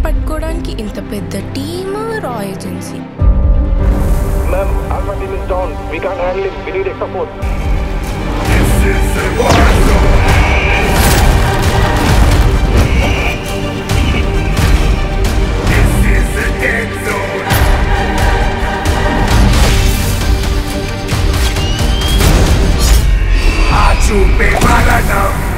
పట్టుకోవడానికి ఇంత పెద్ద టీమ్ రా agency? Ma'am, Alpha team is down. We can't handle him. We need extra force. This is a war zone. This is a dead zone. Achupe Karanam.